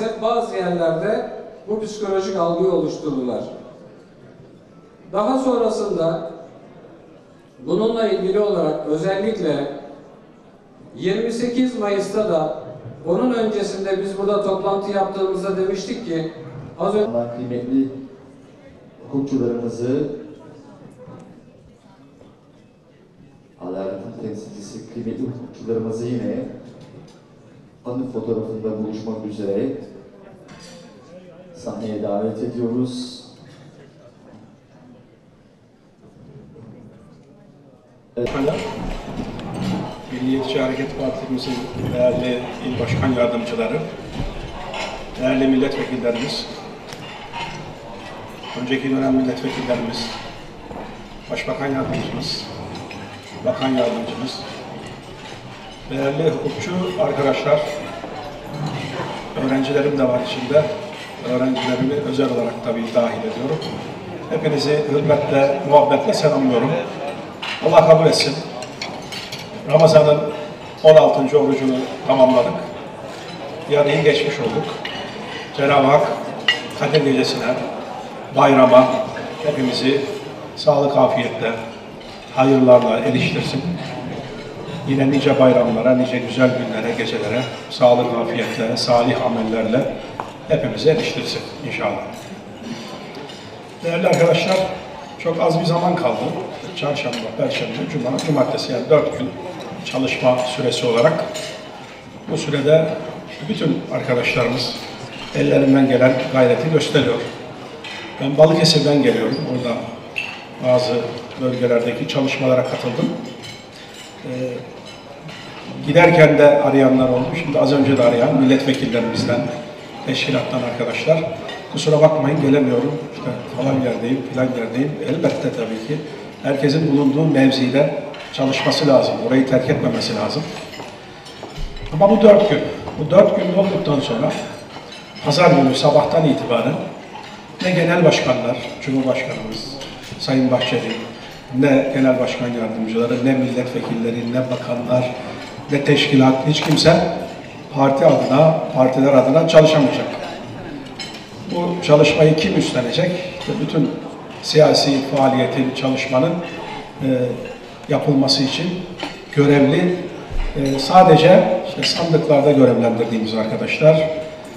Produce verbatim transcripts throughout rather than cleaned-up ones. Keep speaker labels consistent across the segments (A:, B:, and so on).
A: maalesef bazı yerlerde bu psikolojik algıyı oluşturdular. Daha sonrasında bununla ilgili olarak özellikle yirmi sekiz Mayıs'ta da onun öncesinde biz burada toplantı yaptığımızda demiştik ki az önce
B: kıymetli hukukçularımızı, adaletin temsilcisi kıymetli hukukçularımızı yine anı fotoğrafında buluşmak üzere sahneye davet ediyoruz.
C: Evet. Milliyetçi Hareket Partimizin değerli il başkan yardımcıları, değerli milletvekillerimiz, önceki dönem milletvekillerimiz, başbakan yardımcımız, bakan yardımcımız, değerli hukukçu arkadaşlar, öğrencilerim de var içinde, öğrencilerimi özel olarak tabii dahil ediyorum. Hepinizi hürmetle, muhabbetle selamlıyorum. Allah kabul etsin. Ramazan'ın on altıncı orucunu tamamladık. Yarıyı geçmiş olduk. Cenab-ı Hak Kadir Gecesi'ne, bayrama hepimizi sağlık, afiyetle, hayırlarla eriştirsin. Yine nice bayramlara, nice güzel günlere, gecelere, sağlık, afiyetle, salih amellerle hepimizi eriştirsin inşallah. Değerli arkadaşlar, çok az bir zaman kaldı. Çarşamba, Perşembe, Cuma, Cumartesi, yani dört gün çalışma süresi olarak. Bu sürede bütün arkadaşlarımız ellerinden gelen gayreti gösteriyor. Ben Balıkesir'den geliyorum. Burada bazı bölgelerdeki çalışmalara katıldım. Ee, giderken de arayanlar oldu. Şimdi az önce de arayan milletvekillerimizden, teşkilattan arkadaşlar. Kusura bakmayın gelemiyorum. İşte falan yerdeyim, filan yerdeyim. Elbette tabii ki herkesin bulunduğu mevzide çalışması lazım. Orayı terk etmemesi lazım. Ama bu dört gün, bu dört gün olduktan sonra pazar günü sabahtan itibaren ne genel başkanlar, Cumhurbaşkanımız, Sayın Bahçeli, ne genel başkan yardımcıları, ne milletvekilleri, ne bakanlar, ne teşkilat, hiç kimse parti adına, partiler adına çalışamayacak. Bu çalışmayı kim üstlenecek? İşte bütün siyasi faaliyetin, çalışmanın e, yapılması için görevli e, sadece işte sandıklarda görevlendirdiğimiz arkadaşlar, e,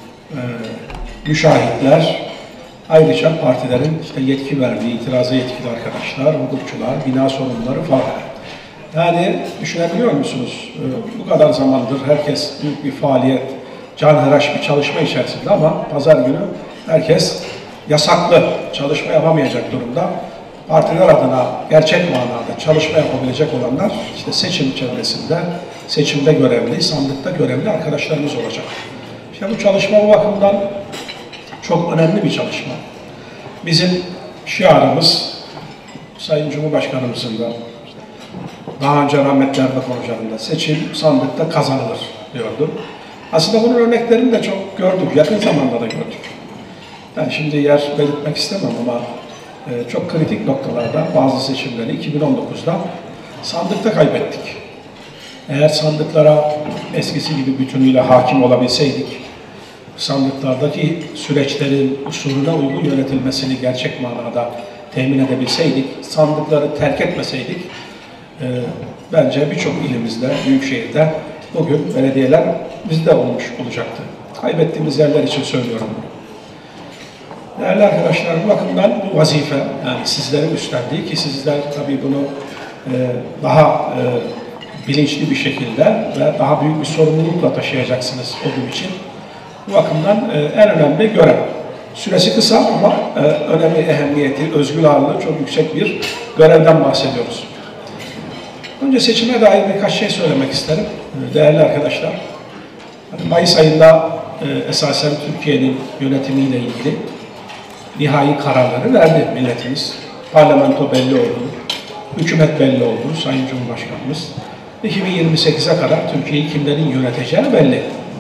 C: müşahitler, ayrıca partilerin işte yetki verdiği, itiraza yetkili arkadaşlar, hukukçular, bina sorumluları falan. Yani düşünebiliyor musunuz? E, bu kadar zamandır herkes büyük bir faaliyet, canhıraş bir çalışma içerisinde ama pazar günü herkes yasaklı çalışma yapamayacak durumda. Partiler adına gerçek manada çalışma yapabilecek olanlar işte seçim çevresinde, seçimde görevli, sandıkta görevli arkadaşlarımız olacak. İşte bu çalışma bu bakımdan çok önemli bir çalışma. Bizim şiarımız Sayın Cumhurbaşkanımızın da daha önce rahmetli Erbakan Hoca'nın da seçim sandıkta kazanılır diyordu. Aslında bunun örneklerini de çok gördük, yakın zamanda da gördük. Ben şimdi yer belirtmek istemem ama e, çok kritik noktalarda bazı seçimleri iki bin on dokuzda sandıkta kaybettik. Eğer sandıklara eskisi gibi bütünüyle hakim olabilseydik, sandıklardaki süreçlerin usulüne uygun yönetilmesini gerçek manada temin edebilseydik, sandıkları terk etmeseydik, e, bence birçok ilimizde, büyükşehirde bugün belediyeler bizde olmuş olacaktı. Kaybettiğimiz yerler için söylüyorum bunu. Değerli arkadaşlar, bu bakımdan bu vazife, yani sizlerin üstlendiği ki sizler tabii bunu e, daha e, bilinçli bir şekilde ve daha büyük bir sorumlulukla taşıyacaksınız o gün için. Bu bakımdan e, en önemli görev. Süresi kısa ama e, önemi, ehemmiyeti, özgür ağırlığı çok yüksek bir görevden bahsediyoruz. Önce seçime dair birkaç şey söylemek isterim. Değerli arkadaşlar, hani Mayıs ayında e, esasen Türkiye'nin yönetimiyle ilgili nihai kararları verdi milletimiz. Parlamento belli oldu, hükümet belli oldu, Sayın Cumhurbaşkanımız. iki bin yirmi sekize kadar Türkiye'yi kimlerin yöneteceği belli.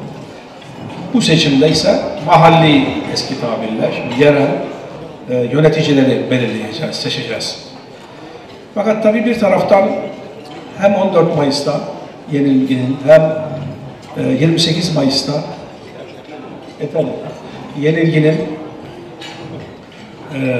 C: Bu seçimde ise mahalli eski tabirle, şimdi yerel e, yöneticileri belirleyeceğiz, seçeceğiz. Fakat tabii bir taraftan hem on dört Mayıs'ta yenilginin hem yirmi sekiz Mayıs'ta efendim, yenilginin e,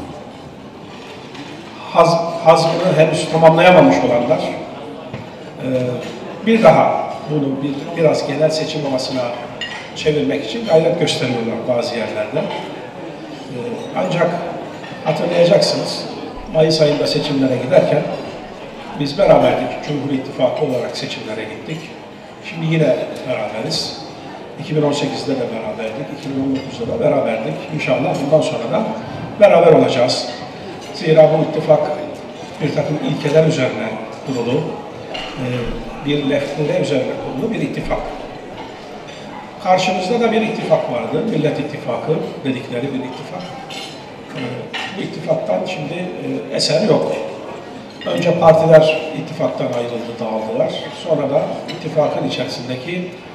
C: haz, hazmını henüz tamamlayamamış olanlar e, bir daha bunu bir, biraz genel seçim havasına çevirmek için gayret gösteriyorlar bazı yerlerde. E, ancak hatırlayacaksınız, Mayıs ayında seçimlere giderken biz beraberdik, Cumhur İttifakı olarak seçimlere gittik. Şimdi yine beraberiz. iki bin on sekizde de beraberdik, iki bin on dokuzda da beraberdik. İnşallah bundan sonra da beraber olacağız. Zira bu ittifak bir takım ilkeler üzerine kurulu, bir leftere üzerine kurulu bir ittifak. Karşımızda da bir ittifak vardı, Millet İttifakı dedikleri bir ittifak. Bu ittifaktan şimdi eser yok. Önce partiler ittifaktan ayrıldı, dağıldılar. Sonra da ittifakın içerisindeki